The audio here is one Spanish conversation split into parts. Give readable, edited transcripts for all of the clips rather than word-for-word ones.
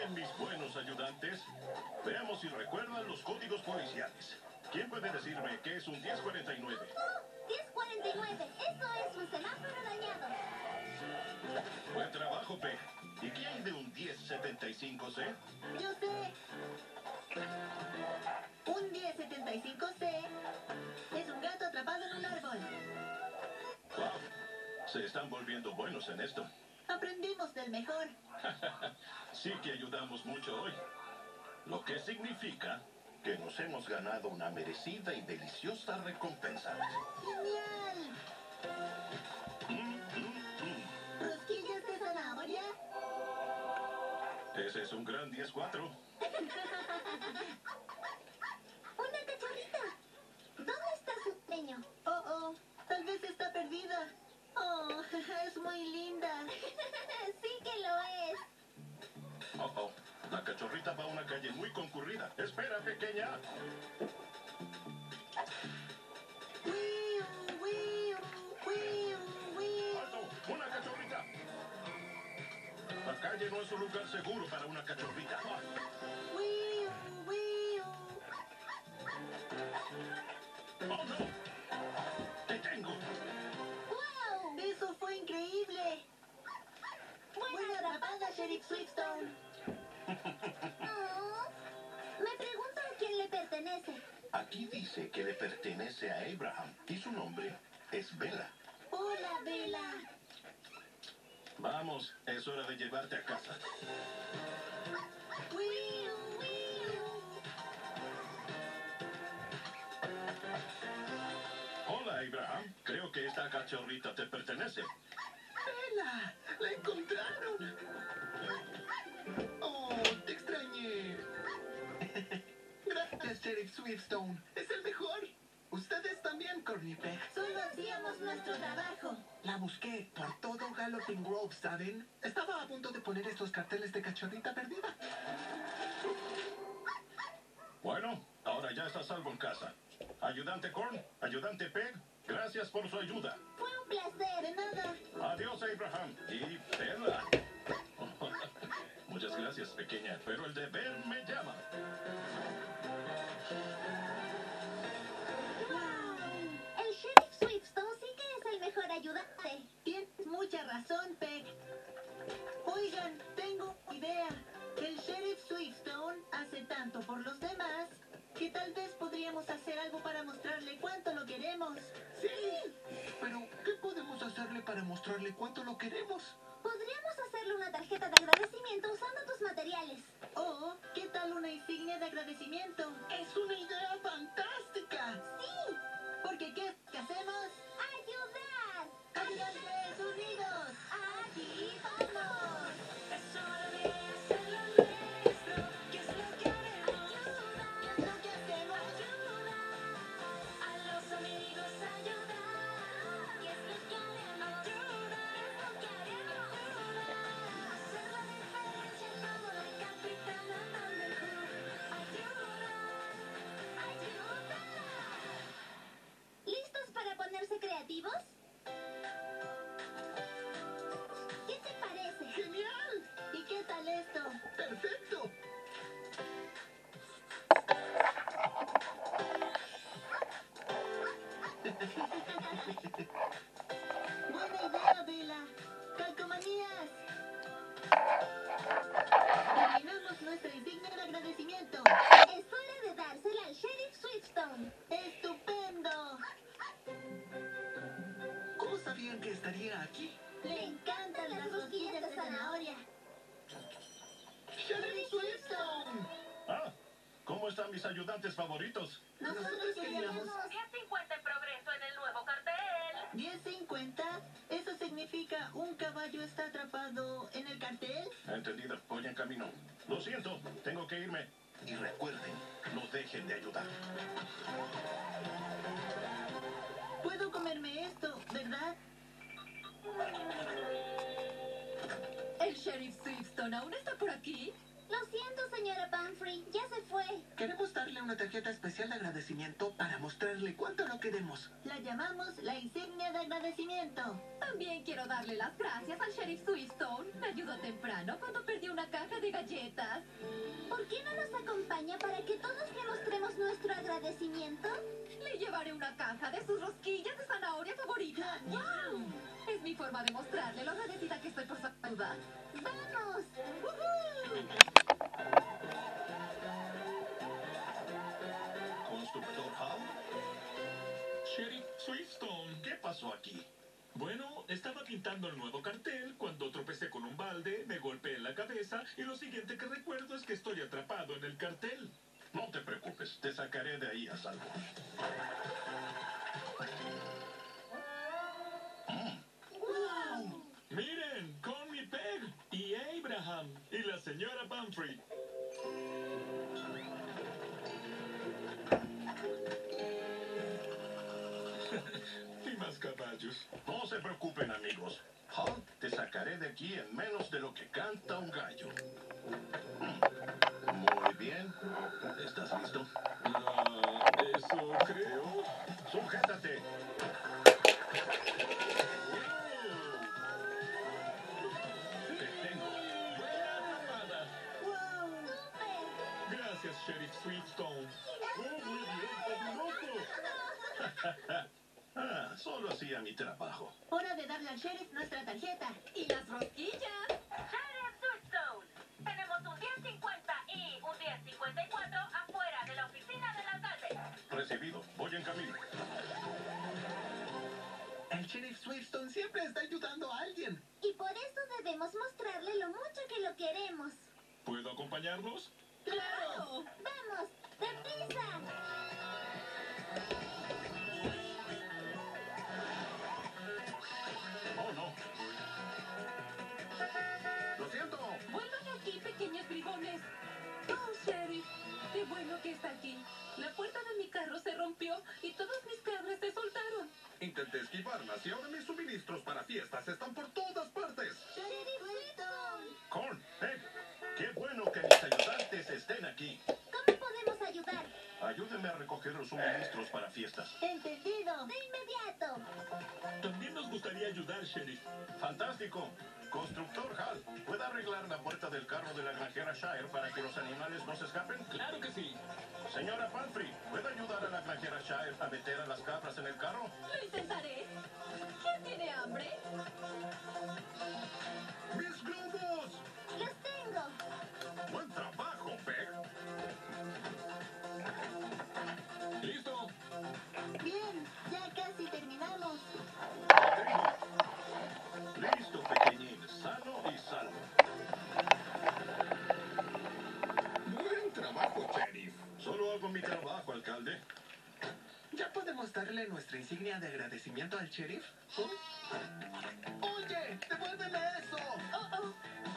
Bien, mis buenos ayudantes. Veamos si recuerdan los códigos policiales. ¿Quién puede decirme qué es un 1049? 1049. Eso es un semáforo dañado. Buen trabajo, Peg. ¿Y qué hay de un 1075C? Yo sé. Un 1075C es un gato atrapado en un árbol. Wow, se están volviendo buenos en esto. Aprendimos del mejor. Sí que ayudamos mucho hoy. Lo que significa que nos hemos ganado una merecida y deliciosa recompensa. ¡Genial! ¿Rosquillas de zanahoria? Ese es un gran 10-4. Una cachorrita. ¿Dónde está su pequeño? Oh, tal vez está perdida. Oh, es muy linda. Sí que lo es. Oh, la cachorrita va a una calle muy concurrida. Espera, pequeña. ¡Wiu, wiu, wiu, wiu! ¡Alto! ¡Una cachorrita! La calle no es un lugar seguro para una cachorrita. ¡Wiu, wiu! ¡Oh, no! ¡Te tengo! ¡Wow! ¡Eso fue increíble! ¡Buena atrapada, Sheriff Swiftstone! Me pregunto a quién le pertenece. Aquí dice que le pertenece a Abraham y su nombre es Bella. ¡Hola, Bella! Vamos, es hora de llevarte a casa. ¡Wiu, wiu! Hola, Abraham. Creo que esta cachorrita te pertenece. ¡Bella! ¡La encontraron! ¡Oh, te extrañé! Gracias, Sheriff Swiftstone. Es el mejor. Ustedes también, Corny Peg. Solo hacíamos nuestro trabajo. La busqué por todo Galloping Grove, ¿saben? Estaba a punto de poner estos carteles de cachorrita perdida. Bueno, ahora ya está a salvo en casa. Ayudante Corn, ayudante Peg, gracias por su ayuda. Fue un placer. De nada. Adiós, Abraham. Y Bella. Muchas gracias, pequeña, pero el deber me llama. El Sheriff Swiftstone sí que es el mejor ayudante. Tienes mucha razón, Peg. Oigan, tengo una idea. El Sheriff Swiftstone hace tanto por los demás que tal vez podríamos hacer algo para mostrarle cuánto lo queremos. ¡Sí! Pero, ¿qué podemos hacerle para mostrarle cuánto lo queremos? Podríamos hacerle una tarjeta de agradecimiento usando tus materiales. Oh, ¿qué tal una insignia de agradecimiento? ¡Es una idea fantástica! ¡Sí! Porque ¿qué hacemos? ¡Ayudar! ¡Ayudantes unidos! ¡Aquí vamos! Es hora de hacer lo nuestro, que es lo que haremos. ¿Qué es lo que hacemos? A los amigos ayudar, y es lo que haremos. Hacer la diferencia como la capitana Thunderhoof. Ayudar. ¿Listos para ponerse creativos? ¿Qué te parece? ¡Genial! ¿Y qué tal esto? ¡Perfecto! Buena idea, Bella. ¡Calcomanías! Terminamos nuestra insignia de agradecimiento. Es hora de dársela al Sheriff Swiftstone. ¡Estupendo! ¿Cómo sabían que estaría aquí? Le encantan las rosquillas de zanahoria. ¡Sheriff Swiftstone! Ah, ¿cómo están mis ayudantes favoritos? Nosotros queríamos 1050 en progreso en el nuevo cartel. 10.50. ¿Eso significa un caballo está atrapado en el cartel? Entendido, voy en camino. Lo siento, tengo que irme. Y recuerden, no dejen de ayudar. Puedo comerme esto, ¿verdad? ¿El Sheriff Swiftstone aún está por aquí? Lo siento, señora Pumphrey, ya se fue. Queremos darle una tarjeta especial de agradecimiento para mostrarle cuánto lo queremos. La llamamos la insignia de agradecimiento. También quiero darle las gracias al sheriff Swiftstone. Me ayudó temprano cuando perdí una caja de galletas. ¿Por qué no nos acompaña para que todos le mostremos nuestro agradecimiento? Le llevaré una caja de sus rosquillas de zanahoria favorita. ¡Wow! Es mi forma de mostrarle lo agradecida que estoy por su ayuda. ¡Vamos! Constructor Hal, Sheriff Swiftstone. ¿qué pasó aquí? Bueno, estaba pintando el nuevo cartel cuando tropecé con un balde, me golpeé en la cabeza y lo siguiente que recuerdo es que estoy atrapado en el cartel. No te preocupes, te sacaré de ahí a salvo. Miren, Connie Peg y Abraham y la señora Pumphrey. Y más caballos. No se preocupen, amigos. Hal, te sacaré de aquí en menos de lo que canta un gallo. Muy bien. ¿Estás listo? Eso creo. ¡Sujétate! Te tengo. Buena atrapada. ¡Wow! Gracias, Sheriff Swiftstone. Muy bien, fabuloso. Solo hacía mi trabajo. Hora de darle al sheriff nuestra tarjeta. ¡Y las rosquillas! Sheriff Swiftstone, tenemos un 1050 y un 1054 afuera de la oficina del alcalde. Recibido. Voy en camino. El sheriff Swiftstone siempre está ayudando a alguien. Y por eso debemos mostrarle lo mucho que lo queremos. ¿Puedo acompañarlos? ¡Claro! ¡Vamos! ¡Deprisa! Oh, no. Lo siento. ¡Vuelvan aquí, pequeños bribones! ¡Oh, sheriff! ¡Qué bueno que está aquí! La puerta de mi carro se rompió y todas mis cabras se soltaron. Intenté esquivarlas y ahora mis suministros para fiestas están por todas partes. ¡Sheriff Swiftstone! Corn, Peg, qué bueno que mis ayudantes estén aquí. ¿Cómo podemos ayudar? Ayúdenme a recoger los suministros para fiestas. ¡Entendido! ¡De inmediato! También nos gustaría ayudar, Sheriff. Fantástico. Constructor Hal, ¿puede arreglar la puerta del carro de la granjera Shire para que los animales no se escapen? Claro que sí. Señora Pumphrey, ¿puede ayudar a la granjera Shire a meter a las cabras en el carro? ¡Lo intentaré! ¿Quién tiene hambre? ¡Mis globos! ¡Los tengo! ¡Buen trabajo, Peg! ¿Listo? Bien, ya casi terminamos. Listo, pequeñín. Sano y salvo. Buen trabajo, sheriff. Solo hago mi trabajo, alcalde. ¿Ya podemos darle nuestra insignia de agradecimiento al sheriff? ¡Oye! ¡Devuélveme eso! ¡Oh!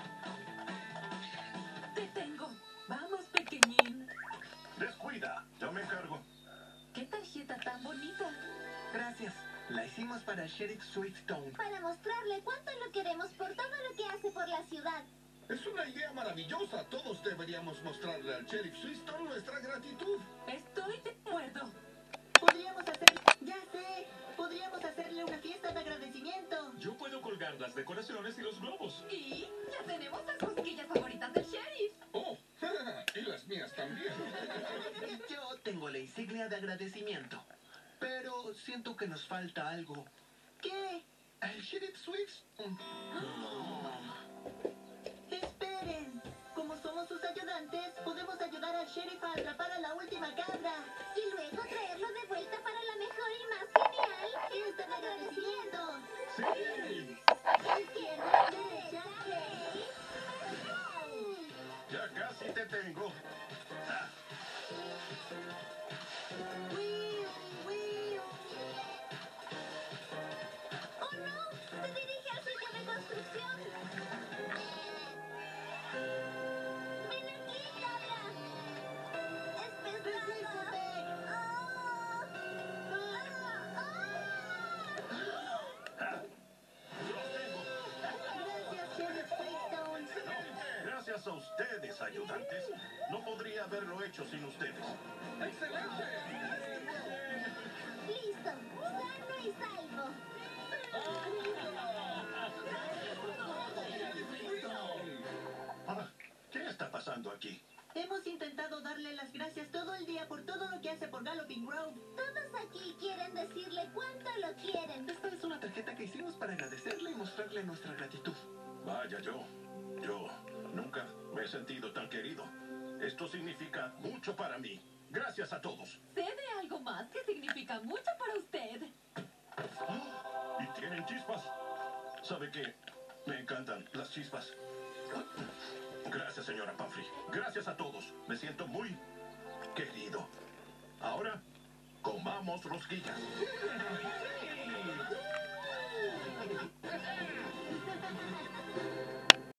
¡Te tengo! ¡Vamos, pequeñín! Descuida, yo me encargo. ¡Qué tarjeta tan bonita! Gracias. La hicimos para Sheriff Swiftstone. Para mostrarle cuánto lo queremos por todo lo que hace por la ciudad. Es una idea maravillosa. Todos deberíamos mostrarle al sheriff Swiftstone nuestra gratitud. Estoy de acuerdo. Podríamos hacer... Ya sé. Podríamos hacerle una fiesta de agradecimiento. Yo puedo colgar las decoraciones y los globos. Y ya tenemos las rosquillas favoritas del sheriff. Oh, y las mías también. Yo tengo la insignia de agradecimiento. Pero siento que nos falta algo. ¿Qué? El sheriff Swiftstone. Esperen. Como somos sus ayudantes, podemos ayudar al sheriff a atrapar a la última cabra. Y luego traerlo de vuelta para la mejor y más genial ¡Fiesta de agradecimiento! ¡Sí! izquierda, derecha, hey. Ya casi te tengo. ¡Wiu! ¡Wiu! ¡Oh no! ¡Se dirige al sitio de Gracias a ustedes, ayudantes. No podría haberlo hecho sin ustedes. Listo, sano y salvo. Ah, ¿qué está pasando aquí? Hemos intentado darle las gracias todo el día por todo lo que hace por Galloping Grove. Todos aquí quieren decirle cuánto lo quieren. Esta es una tarjeta que hicimos para agradecerle y mostrarle nuestra gratitud. Vaya, yo nunca me he sentido tan querido. Esto significa mucho para mí. Gracias a todos. Sé de algo más que significa mucho para usted. ¡Ah! Y tienen chispas. ¿Sabe qué? Me encantan las chispas. Gracias, señora Puffrey. Gracias a todos. Me siento muy querido. Ahora, comamos rosquillas.